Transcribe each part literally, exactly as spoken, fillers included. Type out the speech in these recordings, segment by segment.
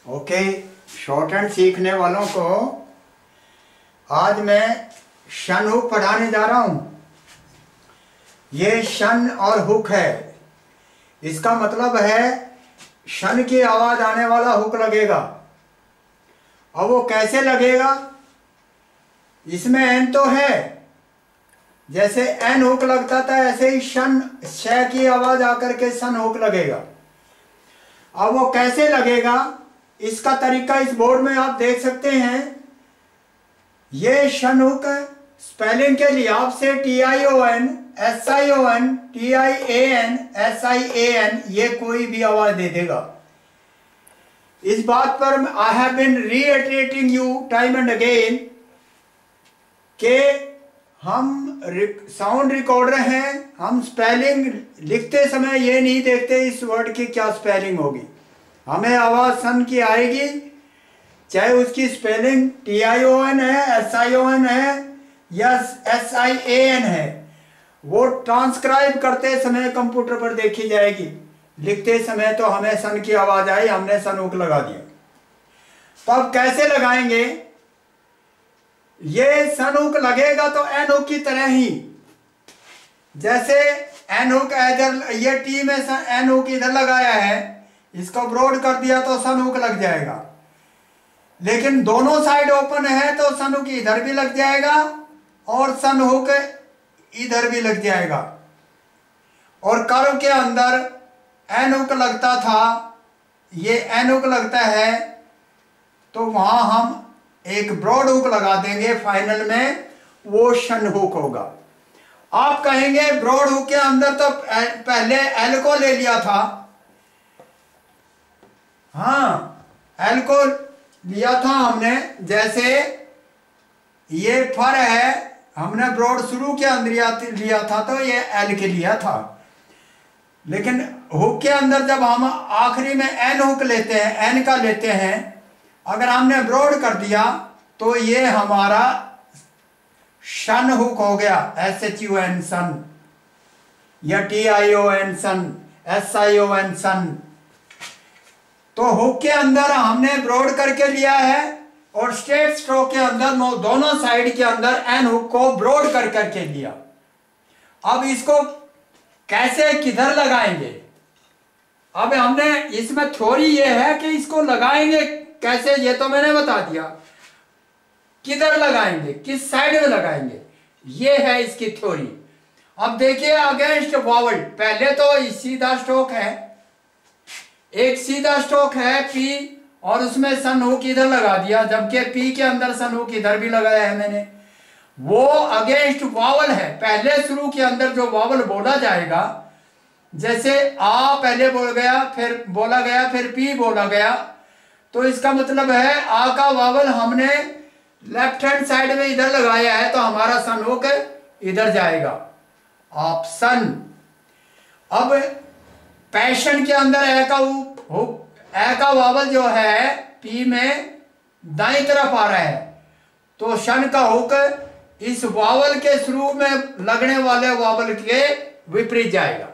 Okay, short hand सीखने वालों को आज मैं शन हुक पढ़ाने जा रहा हूँ। ये शन और हुक है। इसका मतलब है शन की आवाज़ आने वाला हुक लगेगा। और वो कैसे लगेगा? इसमें एन तो है, जैसे एन हुक लगता था ऐसे ही शन श की आवाज़ आकर के सन हुक लगेगा। अब वो कैसे लगेगा, इसका तरीका इस बोर्ड में आप देख सकते हैं। ये शन हुक स्पेलिंग के लिए आपसे T I O N S I O N T I A N S I A N ये कोई भी आवाज दे देगा। इस बात पर I have been reiterating you time and again के हम साउंड रिकॉर्डर हैं। हम स्पेलिंग लिखते समय ये नहीं देखते इस वर्ड की क्या स्पेलिंग होगी। हमें आवाज सन की आएगी, चाहे उसकी spelling T I O N है, एस आई ओ एन है या एस आई ए एन है। वो ट्रांसक्राइब करते समय कंप्यूटर पर देखी जाएगी। लिखते समय तो हमें सन की आवाज आई, हमने सन हुक लगा दिया। तो अब कैसे लगाएंगे? ये सन हुक लगेगा तो एन हुक की तरह ही, जैसे एन हुक इधर, ये टी में एन हुक इधर लगाया है, इसको ब्रॉड कर दिया तो सन हुक लग जाएगा। लेकिन दोनों साइड ओपन है तो सन हुक इधर भी लग जाएगा और सन हुक इधर भी लग जाएगा। और कर्व के अंदर एन हुक लगता था, ये एन हुक लगता है, तो वहां हम एक ब्रॉड हुक लगा देंगे फाइनल में, वो शन हुक होगा। आप कहेंगे ब्रॉड हुक के अंदर तो पहले एल को ले लिया था। हाँ, एल को लिया था हमने, जैसे ये फर है, हमने ब्रॉड शुरू के अंदर लिया था तो ये एल के लिया था। लेकिन हुक के अंदर जब हम आखिरी में एन हुक लेते हैं, एन का लेते हैं, अगर हमने ब्रॉड कर दिया तो ये हमारा शन हुक हो गया। S H U N shun, या T I O N shun, S I O N shun. तो हुक के अंदर हमने ब्रॉड करके लिया है और स्ट्रेट स्ट्रोक के अंदर दोनों साइड के अंदर एन हुक को ब्रॉड कर करके लिया। अब इसको कैसे किधर लगाएंगे? अब हमने इसमें थ्योरी ये है कि इसको लगाएंगे कैसे, ये तो मैंने बता दिया। किधर लगाएंगे, किस साइड में लगाएंगे, ये है इसकी थ्योरी। अब देखिए अगेंस्ट वावल, पहले तो सीधा स्ट्रोक है, एक सीधा स्ट्रोक है पी, और उसमें सन हुक इधर लगा दिया, जबकि पी के अंदर सन हुक इधर भी लगाया है मैंने। वो अगेंस्ट वावल है। पहले शुरू के अंदर जो वावल बोला जाएगा, जैसे आ पहले बोल गया, फिर बोला गया, फिर पी बोला गया, तो इसका मतलब है आ का वावल हमने लेफ्ट हैंड साइड में इधर लगाया है, तो हमारा सन हुक इधर जाएगा, ऑप्शन। अब पैशन के अंदर ए का हुक, ए का वावल जो है पी में दाईं तरफ आ रहा है, तो शन का हुक इस वावल के शुरू में लगने वाले वावल के विपरीत जाएगा।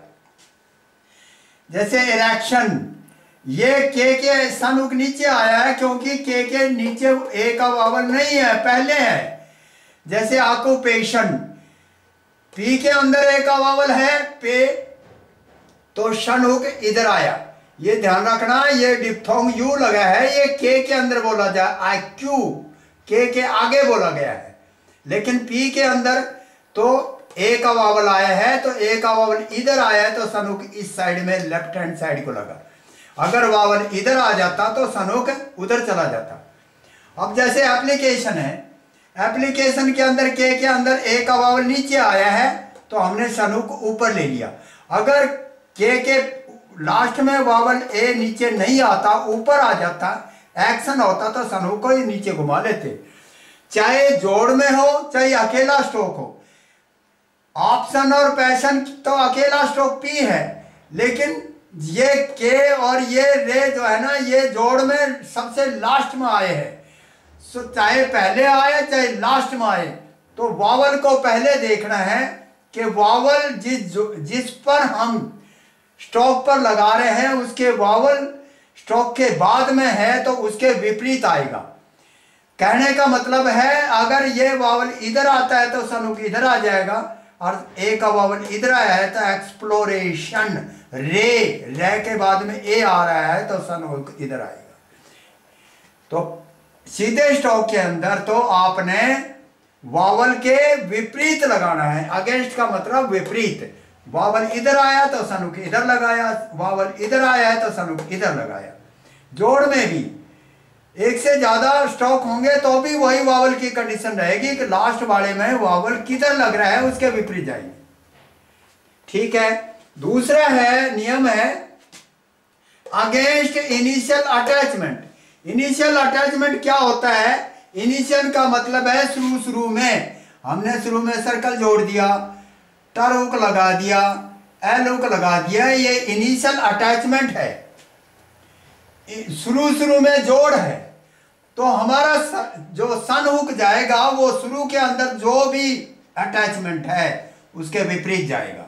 जैसे इरेक्शन, ये के के सन हुक नीचे आया है क्योंकि के के नीचे ए का वावल नहीं है, पहले है। जैसे ऑक्यूपेशन, पी के अंदर ए का वावल है पे, तो शन हुक इधर आया। ये ध्यान रखना, ये डिप्थोंग यू लगा है, ये के के अंदर बोला जाए, आई क्यू के के आगे बोला गया है। लेकिन पी के अंदर तो ए का वावल आया है, तो ए का वावल इधर आया है, तो सन हुक इस साइड में लेफ्ट हैंड साइड को लगा। अगर वावल इधर आ जाता तो सन हुक उधर चला जाता। अब जैसे एप्लीकेशन है, एप्लीकेशन के अंदर के के अंदर ए का वावल नीचे आया है, तो हमने सन हुक ऊपर ले लिया। अगर के के लास्ट में वावल ए नीचे नहीं आता, ऊपर आ जाता, एक्शन होता, तो सन हुक को ही नीचे घुमा लेते। चाहे जोड़ में हो चाहे अकेला स्ट्रोक हो। ऑप्शन और पैशन तो अकेला स्ट्रोक पी है, लेकिन ये के और ये रे जो है ना, ये जोड़ में सबसे लास्ट में आए हैं। सो चाहे पहले आए चाहे लास्ट में आए, तो वावल को पहले देखना है कि वावल जिस जिस पर हम स्ट्रोक पर लगा रहे हैं उसके वावल स्ट्रोक के बाद में है तो उसके विपरीत आएगा। कहने का मतलब है अगर ये वावल इधर आता है तो सनुक इधर आ जाएगा, और ए का वावल इधर आया है तो एक्सप्लोरेशन, रे रे के बाद में ए आ रहा है तो सनुक इधर आएगा। तो सीधे स्ट्रोक के अंदर तो आपने वावल के विपरीत लगाना है। अगेंस्ट का मतलब विपरीत। वावल इधर आया तो सनुक इधर लगाया, वावल इधर आया है तो सनुक इधर लगाया। जोड़ में भी एक से ज्यादा स्ट्रोक होंगे तो भी वही वावल की कंडीशन रहेगी कि लास्ट वाले में वावल किधर लग रहा है उसके विपरीत जाएंगे। ठीक है। दूसरा है नियम है against initial attachment. Initial attachment क्या होता है? इनिशियल का मतलब है शुरू शुरू में हमने शुरू में सर्कल जोड़ दिया, टर हुक लगा दिया, एल हुक लगा दिया, ये इनिशियल अटैचमेंट है, शुरू शुरू में जोड़ है। तो हमारा जो सन हुक जाएगा वो शुरू के अंदर जो भी अटैचमेंट है उसके विपरीत जाएगा।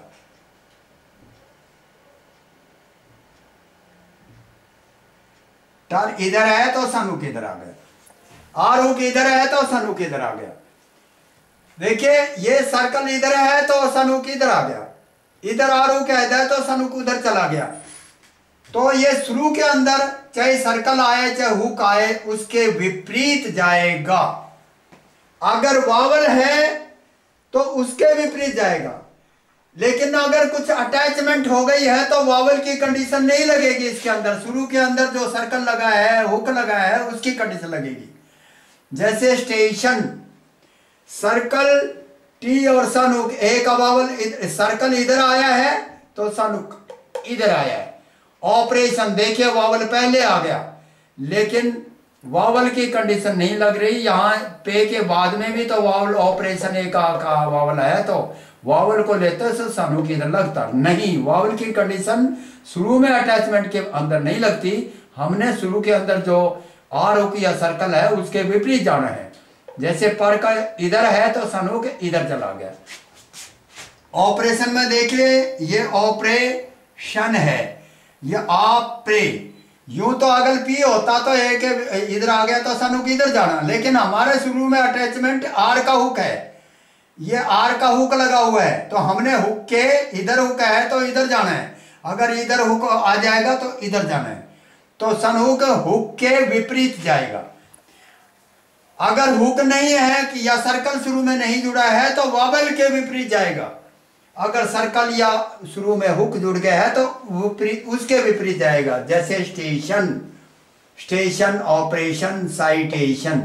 टर इधर है तो सन हुक इधर आ गया, आर हुक इधर है तो सन हुक इधर आ गया। देखिए ये सर्कल इधर है तो सन हुक इधर आ गया, इधर आर हुक है तो सन हुक उधर चला गया। तो ये शुरू के अंदर चाहे सर्कल आए चाहे हुक आए उसके विपरीत जाएगा। अगर वावल है तो उसके विपरीत जाएगा, लेकिन अगर कुछ अटैचमेंट हो गई है तो वावल की कंडीशन नहीं लगेगी इसके अंदर। शुरू के अंदर जो सर्कल लगा है, हुक लगा है, उसकी कंडीशन लगेगी। जैसे स्टेशन, सर्कल टी और सन हुक, एक वावल सर्कल इधर आया है तो सन हुक इधर आया है। ऑपरेशन देखिए वावल पहले आ गया लेकिन वावल की कंडीशन नहीं लग रही। यहाँ पे के बाद में भी तो वावल ऑपरेशन एक का वावल है तो वावल को लेते तो सन हुक इधर लगता नहीं। वावल की कंडीशन शुरू में अटैचमेंट के अंदर नहीं लगती। हमने शुरू के अंदर जो आर हुक या सर्कल है उसके विपरीत जाना है। जैसे पर का इधर है तो सन हुक इधर चला गया। ऑपरेशन में देखिए ये ऑपरेशन है, ये ऑपरे। यूं तो अगर पी होता तो एक इधर आ गया तो सन हुक इधर जाना, लेकिन हमारे शुरू में अटैचमेंट आर का हुक है, ये आर का हुक लगा हुआ है तो हमने हुक के इधर हुक है तो इधर जाना है। अगर इधर हुक आ जाएगा तो इधर जाना है, तो सन हुक हुक के विपरीत जाएगा। अगर हुक नहीं है कि या सर्कल शुरू में नहीं जुड़ा है तो वावल के विपरीत जाएगा। अगर सर्कल या शुरू में हुक जुड़ गया है तो विपरीत, उसके विपरीत जाएगा। जैसे station, station, operation, citation,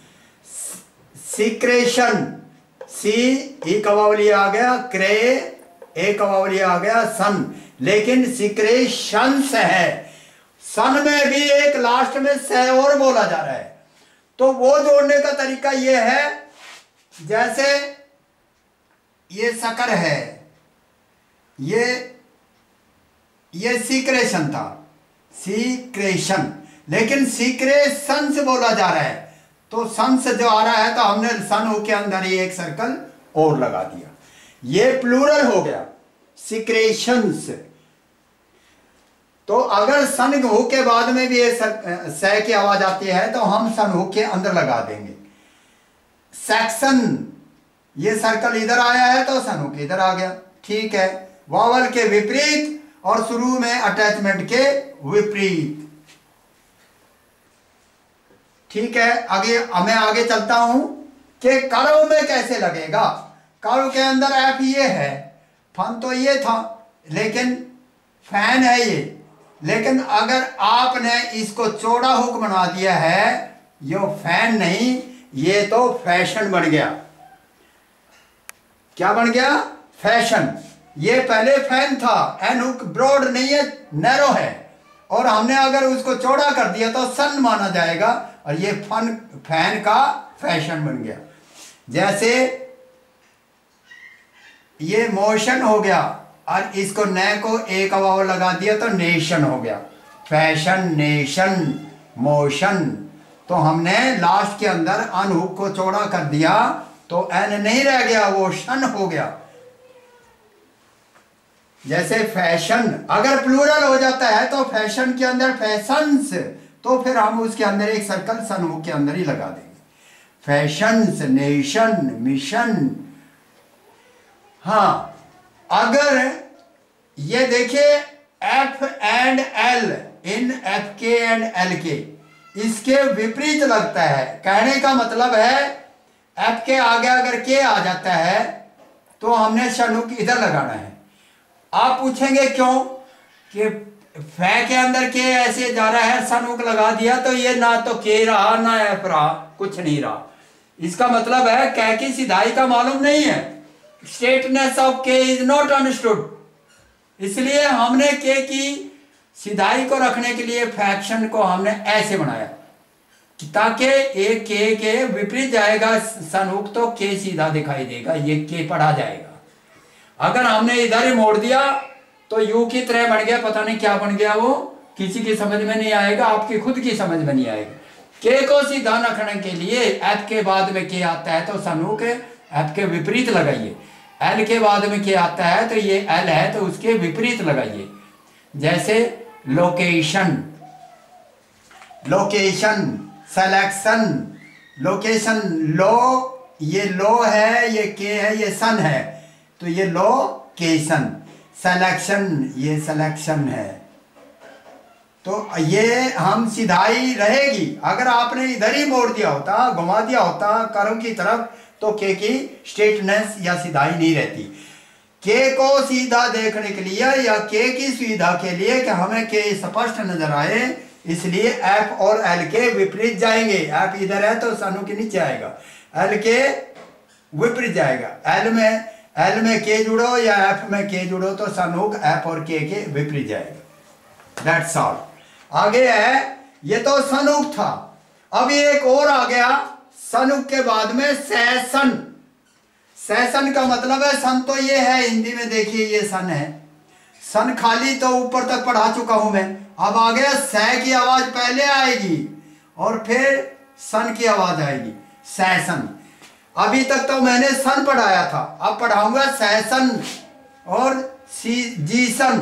secretion, C E कवावली आ गया, क्रे ए कवावली आ गया, सन, लेकिन सिक्रेशंस है। सन में भी एक लास्ट में से और बोला जा रहा है। तो वो जोड़ने का तरीका ये है, जैसे ये सकर है, ये ये सीक्रेशन था, सीक्रेशन, लेकिन सीक्रेशन से बोला जा रहा है तो सन से जो आ रहा है तो हमने सन हो के अंदर ही एक सर्कल और लगा दिया। ये प्लूरल हो गया सीक्रेशंस। तो अगर सन हो के बाद में भी ये स की आवाज आती है तो हम सन हो के अंदर लगा देंगे। सेक्शन, ये सर्कल इधर आया है तो सन हो के इधर आ गया। ठीक है। वावल के विपरीत और शुरू में अटैचमेंट के विपरीत। ठीक है। आगे मैं आगे चलता हूं कि करो में कैसे लगेगा। करो के अंदर एफ ये है, फन तो ये था लेकिन फैन है ये, लेकिन अगर आपने इसको चौड़ा हुक बना दिया है, ये फैन नहीं, ये तो फैशन बन गया। क्या बन गया? फैशन। ये पहले फैन था, एन हुक ब्रॉड नहीं है, नैरो है, और हमने अगर उसको चौड़ा कर दिया तो सन माना जाएगा और ये फन फैन का फैशन बन गया। जैसे ये मोशन हो गया और इसको नए को एक वाव लगा दिया तो नेशन हो गया। Fashion, nation, motion. तो हमने लास्ट के अंदर अन हुक को चौड़ा कर दिया तो एन नहीं रह गया, वो शन हो गया। जैसे फैशन अगर प्लूरल हो जाता है तो फैशन के अंदर फैशंस, तो फिर हम उसके अंदर एक सर्कल समूह के अंदर ही लगा देंगे। Fashions, nation, mission. हाँ, अगर ये देखिए एफ एंड एल, इन एफ के एंड एल के, इसके विपरीत लगता है। कहने का मतलब है एफ के आगे अगर के आ जाता है तो हमने शनुक इधर लगाना है। आप पूछेंगे क्यों, कि फै के अंदर के ऐसे जा रहा है, सनुक लगा दिया तो ये ना तो के रहा ना एफ रहा, कुछ नहीं रहा। इसका मतलब है कै की सीधाई का मालूम नहीं है। Straightness of K is not understood, इसलिए हमने के की सीधाई को रखने के लिए फ्रैक्शन को हमने ऐसे बनाया ताकि एक के के विपरीत जाएगा सनुक तो के सीधा दिखाई देगा, ये के पढ़ा जाएगा। अगर हमने इधर ही मोड़ दिया तो यू की तरह बन गया, पता नहीं क्या बन गया, वो किसी की समझ में नहीं आएगा, आपकी खुद की समझ में नहीं आएगा। के को सीधा रखने के लिए एफ के बाद में के आता है तो सनुक एफ के विपरीत लगाइए, एल के बाद में के आता है तो ये एल है तो उसके विपरीत लगाइए। जैसे location, location, selection, location, low, ये लो है, ये के है, ये सन है तो ये लोकेशन। सिलेक्शन, ये सिलेक्शन है। तो ये हम सीधाई रहेगी। अगर आपने इधर ही मोड़ दिया होता, घुमा दिया होता कर्म की तरफ, तो के की स्ट्रेटनेस या सीधाई नहीं रहती। के को सीधा देखने के लिए या के की सुविधा के लिए कि हमें के स्पष्ट नजर आए, इसलिए एफ और एल के विपरीत जाएंगे। एफ इधर है तो सनु के नीचे आएगा, एल के विपरीत जाएगा। एल में एल में के जुड़ो या एफ में के जुड़ो तो सनुक एफ और के के विपरीत जाएगा। That's all. आगे है, ये तो सनुक था, अब एक और आ गया सनुक के बाद में सैसन। सैसन का मतलब है सन, तो ये है हिंदी में, देखिए ये सन है। सन खाली तो ऊपर तक पढ़ा चुका हूं मैं। अब आ गया सै की आवाज पहले आएगी और फिर सन की आवाज आएगी, सैसन। अभी तक तो मैंने सन पढ़ाया था, अब पढ़ाऊंगा सैसन और सी जीसन।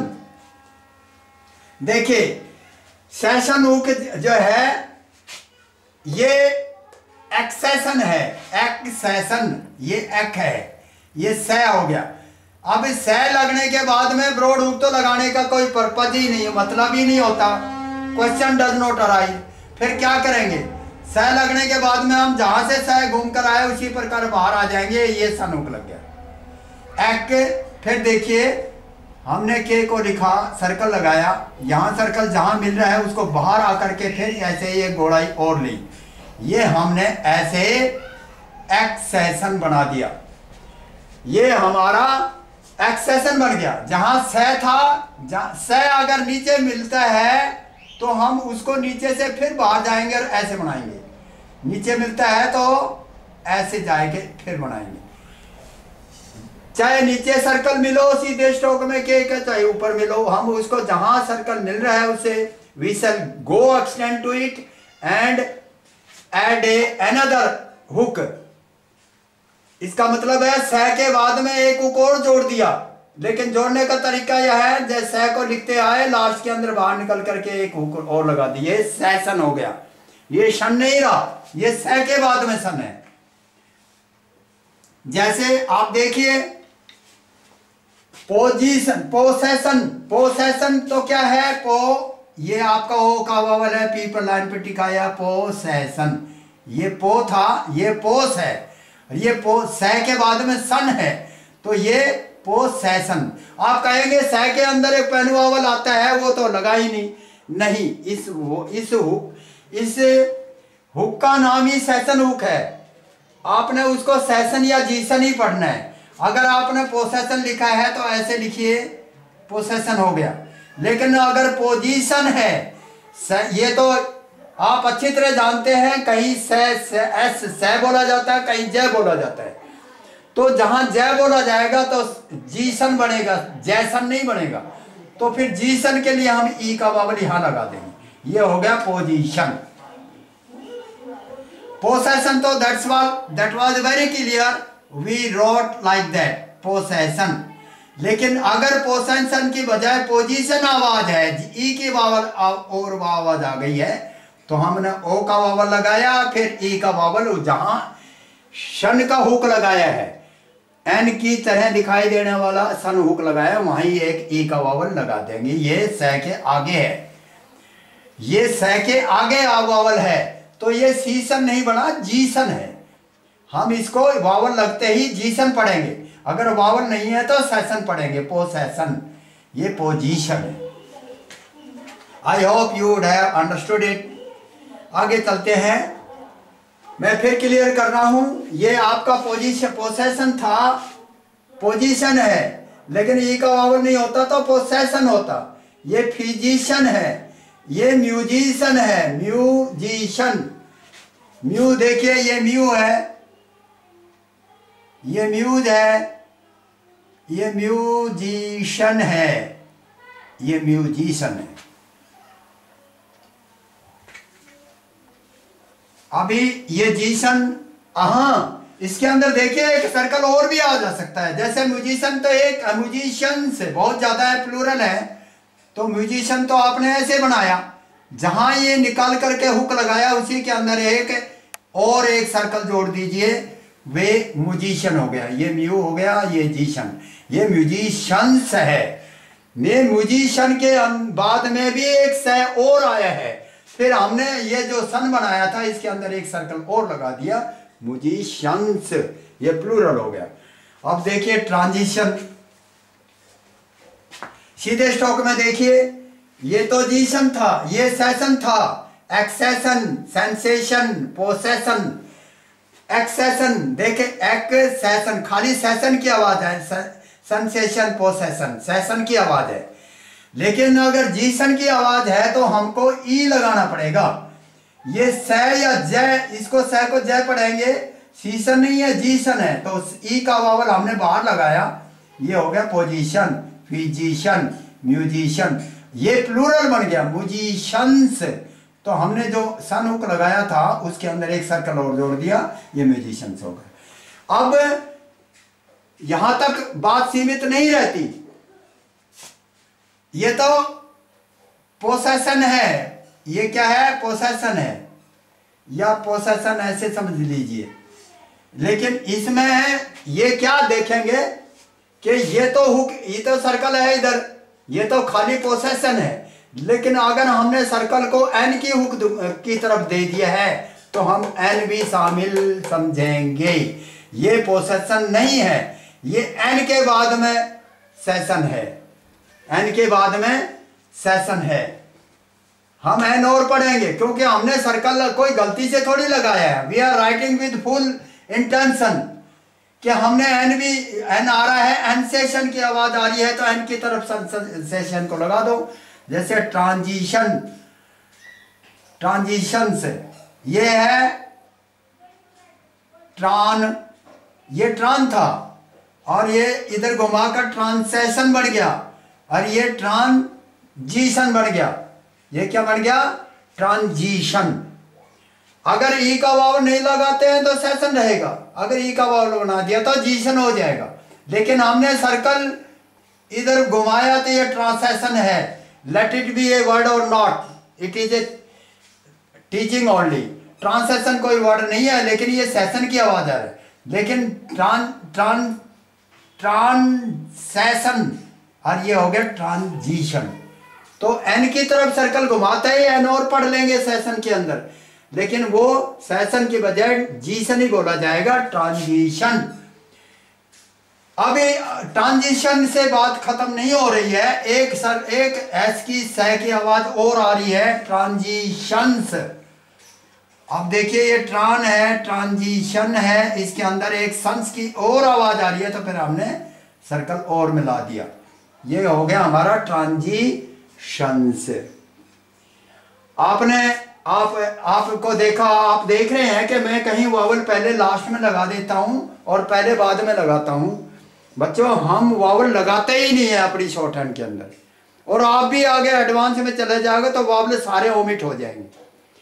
देखिए सैसन उक जो है ये एक्सेशन है, एक्सेशन, ये एक है, ये सै हो गया। अब सै लगने के बाद में ब्रॉड हुक तो लगाने का कोई पर्पज ही नहीं, मतलब ही नहीं होता, क्वेश्चन डज नॉट अराइज। फिर क्या करेंगे, सै लगने के बाद में हम जहां से सै घूम कर आए उसी प्रकार बाहर आ जाएंगे, ये सनुक लग गया एक। फिर देखिए हमने के को लिखा, सर्कल लगाया, यहां सर्कल जहां मिल रहा है उसको बाहर आकर के फिर ऐसे ये गोलाई और ली, ये हमने ऐसे एक्सेशन बना दिया। ये हमारा एक्सेशन बन गया। जहां सै था, जहां सै अगर नीचे मिलता है तो हम उसको नीचे से फिर बाहर जाएंगे और ऐसे बनाएंगे। नीचे मिलता है तो ऐसे जाएंगे फिर बनाएंगे। चाहे नीचे सर्कल मिलो सीधे स्ट्रोक में के का, चाहे ऊपर मिलो, हम उसको जहां सर्कल मिल रहा है उसे we shall go extend to it and add a another hook. इसका मतलब है सै के बाद में एक हुक और जोड़ दिया, लेकिन जोड़ने का तरीका यह है जैसे सै को लिखते आए लास्ट के अंदर बाहर निकल करके एक हुक और लगा दी, ये सैसन हो गया। ये शन नहीं रहा, ये सै के बाद में सन है। जैसे आप देखिए पोजीशन, पोसेशन, पोसेशन तो क्या है, पो ये आपका ओ का वावल है, पी पर लाइन पे टिकाया, पोसेशन। ये पो था, ये पोस है, ये पो सै के बाद में सन है तो ये पोसेशन। आप कहेंगे सै के अंदर एक पेन वावल आता है, वो तो लगा ही नहीं। नहीं, इस वो इस हुक इस हुक का नाम ही सेशन हुक है। आपने उसको सेशन या जीसन ही पढ़ना है। अगर आपने पोसेशन लिखा है तो ऐसे लिखिए, पोसेशन हो गया। लेकिन अगर पोजीशन है, ये तो आप अच्छी तरह जानते हैं, कहीं से, से एस से बोला जाता है, कहीं जय बोला जाता है। तो जहां जय बोला जाएगा तो जीसन बनेगा, जैसन नहीं बनेगा। तो फिर जीसन के लिए हम ई का वावल यहां लगा देंगे, ये हो गया पोजीशन। पोसेशन तो that's was that was very clear, we wrote like that, possession. लेकिन अगर पोसेशन की बजाय पोजीशन आवाज है, ई की वावल और आवाज आ गई है, तो हमने ओ का वावल लगाया, फिर ई का वावल जहां शन का हुक लगाया है, एन की तरह दिखाई देने वाला सन हुक लगाया, वहीं एक ई का वावल लगा देंगे। ये स के आगे है, ये स के आगे वावल है, तो ये सीसन नहीं बना, जीसन है। हम इसको वावल लगते ही जीसन पढ़ेंगे, अगर वावल नहीं है तो सेशन पढ़ेंगे, पोसेशन। ये पोजीशन है। I hope you would have understood it. आगे चलते हैं, मैं फिर क्लियर कर रहा हूं। ये आपका पोजीशन पोसेशन था, पोजीशन है, लेकिन ई का वावल नहीं होता तो पोसेशन होता। ये फिजिशियन है, ये म्यूजिशियन है, म्यूजिशियन। म्यू देखिए, ये म्यू है, ये म्यूज है, ये म्यूजिशियन है, ये म्यूजिशियन है। अभी ये जीशन, हाँ इसके अंदर देखिए एक सर्कल और भी आ जा सकता है। जैसे म्यूजिशियन तो एक म्यूजिशियन से बहुत ज्यादा है, प्लूरल है, तो म्यूजिशियन तो आपने ऐसे बनाया, जहां ये निकाल करके हुक लगाया उसी के अंदर एक और एक सर्कल जोड़ दीजिए, वे म्यूजिशियन हो गया। ये म्यू हो गया, ये जीशन, ये म्यूजिशियंस है। ये म्यूजिशियन के बाद में भी एक स और आया है, फिर हमने ये जो सन बनाया था इसके अंदर एक सर्कल और लगा दिया, म्यूजिशियंस, ये प्लूरल हो गया। अब देखिए ट्रांजिशन, सीधे स्टॉक में देखिए, ये तो जीशन था, ये सेशन था, एक्सेशन, सेंसेशन, पोसेशन, एक्सेशन। देखे एक्सेशन, खाली सेशन की आवाज है, सेंसेशन, पोसेशन, सेशन की आवाज है। लेकिन अगर जीशन की आवाज है तो हमको ई लगाना पड़ेगा। ये स या जय, इसको स को जय पढ़ेंगे, सीशन नहीं है, जीशन है, तो ई का वावल हमने बाहर लगाया, ये हो गया पोजीशन, फिजिशियन, म्यूजिशियन। ये प्लूरल बन गया, म्यूजिशियंस। तो हमने जो सन हुक लगाया था उसके अंदर एक सर्कल और जोड़ दिया, ये म्यूजिशियंस हो गए। अब यहां तक बात सीमित नहीं रहती, ये तो पोसेशन है, ये क्या है, पोसेशन है, या पोसेशन ऐसे समझ लीजिए। लेकिन इसमें ये क्या देखेंगे कि ये तो हुक, ये तो सर्कल है इधर, ये तो खाली पोसेशन है, लेकिन अगर हमने सर्कल को एन की हुक की तरफ दे दिया है तो हम एन भी शामिल समझेंगे। ये पोसेशन नहीं है, ये एन के बाद में सेशन है, एन के बाद में सेशन है। हम एन और पढ़ेंगे क्योंकि हमने सर्कल कोई गलती से थोड़ी लगाया है। We are writing with full intention कि हमने एन भी, एन आ रहा है, एन सेशन की आवाज आ रही है तो एन की तरफ सेशन को लगा दो। जैसे ट्रांजिशन, ट्रांजिशन से ये है ट्रान, ये ट्रान था और ये इधर घुमाकर ट्रांसेशन बन गया, और ये ट्रांजिशन बन गया। ये क्या बन गया, ट्रांजिशन। अगर ई का वावल नहीं लगाते हैं तो सेशन रहेगा, अगर ई का वावल बना दिया तो जीशन हो जाएगा। लेकिन हमने सर्कल इधर घुमाया तो ये ट्रांसेशन है। Let it be a word और not, it is a teaching only. Transession कोई वर्ड नहीं है, लेकिन ये सेशन की आवाज आ रही है। लेकिन ट्रां ट्रां ट्रांसेशन, और ये हो गया ट्रांजिशन। तो एन की तरफ सर्कल घुमाते ही एन और पढ़ लेंगे सेशन के अंदर, लेकिन वो सेशन की बजाय जीशन ही बोला जाएगा, ट्रांजिशन। अभी ट्रांजिशन से बात खत्म नहीं हो रही है, एक सर एक एस की स की आवाज और आ रही है, ट्रांजिशंस। अब देखिए ये ट्रान है, ट्रांजिशन है, इसके अंदर एक संस की और आवाज आ रही है, तो फिर हमने सर्कल और मिला दिया, ये हो गया हमारा ट्रांजिशंस। आपने आप आपको देखा, आप देख रहे हैं कि मैं कहीं वावल पहले लास्ट में लगा देता हूं और पहले बाद में लगाता हूं। बच्चों हम वावल लगाते ही नहीं है अपनी शॉर्ट हैंड के अंदर, और आप भी आगे एडवांस में चले जाओगे तो वावल सारे ओमिट हो जाएंगे।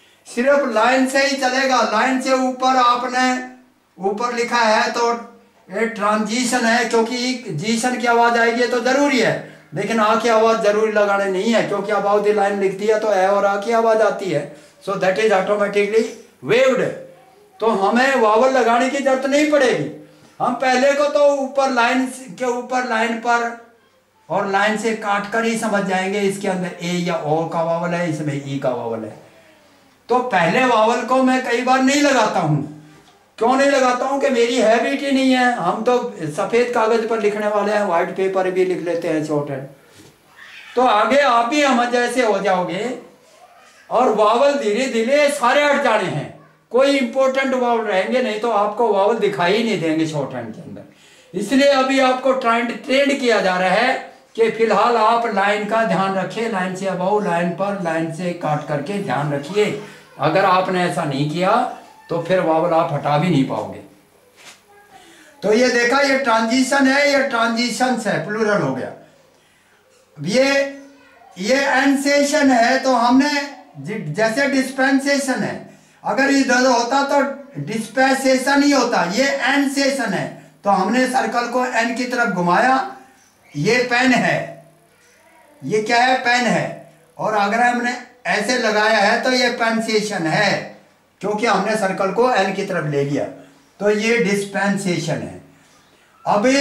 सिर्फ लाइन से ही चलेगा, लाइन से ऊपर आपने ऊपर लिखा है तो ये ट्रांजिशन है, क्योंकि जीशन की आवाज आएगी तो जरूरी है, लेकिन आ की आवाज जरूरी लगाने नहीं है, क्योंकि अबाउट द लाइन लिख दिया तो ए और आ की आवाज आती है, so that is automatically waved. तो हमें वावल लगाने की जरूरत नहीं पड़ेगी। हम पहले को तो ऊपर लाइन के ऊपर लाइन पर और लाइन से काट कर ही समझ जाएंगे इसके अंदर ए या ओ का वावल है, इसमें ई का वावल है। तो पहले वावल को मैं कई बार नहीं लगाता हूं। क्यों नहीं लगाता हूं? कि मेरी हैबिट ही नहीं है। हम तो सफेद कागज पर लिखने वाले हैं, व्हाइट पेपर भी लिख लेते हैं शॉर्ट हैंड। तो आगे आप भी हम जैसे हो जाओगे और वावल धीरे धीरे सारे हट जाने हैं, कोई इंपॉर्टेंट वावल रहेंगे नहीं, तो आपको वावल दिखाई ही नहीं देंगे शॉर्ट हैंड के अंदर। इसलिए अभी आपको ट्रेंड ट्रेंड किया जा रहा है कि फिलहाल आप लाइन का ध्यान रखिए, लाइन से अबाउ, लाइन पर, लाइन से काट करके ध्यान रखिए। अगर आपने ऐसा नहीं किया तो फिर वावल आप हटा भी नहीं पाओगे। तो ये देखा, ये ट्रांजिशन है, ये ट्रांजिशंस है, प्लूरल हो गया। ये ये एनसेशन है, तो हमने जैसे डिस्पेंसेशन है, अगर इधर होता तो डिस्पेंसेशन ही होता, ये एनसेशन है, तो हमने सर्कल को एन की तरफ घुमाया। ये पेन है, ये क्या है? पेन है। और अगर हमने ऐसे लगाया है तो ये पेंसेशन है, क्योंकि हमने सर्कल को एन की तरफ ले लिया, तो ये डिस्पेंसेशन है। अभी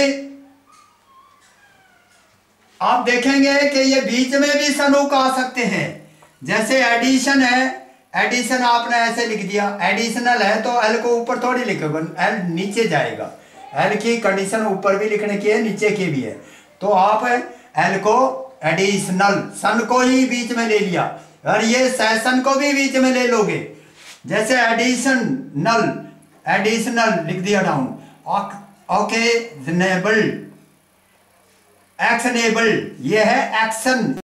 आप देखेंगे कि ये बीच में भी सनूक आ सकते हैं, जैसे एडिशन है, एडिशन आपने ऐसे लिख दिया, एडिशनल है तो एल को ऊपर थोड़ी लिखोगे, एल नीचे जाएगा। एल की कंडीशन ऊपर भी लिखने की है, नीचे की भी है, तो आप एल को एडिशनल, सन को ही बीच में ले लिया, और ये सेशन को भी बीच में ले लोगे, जैसे एडिशनल, एडिशनल लिख दिया डाउन। ओके, नेबल, एक्शनेबल, ये है एक्शन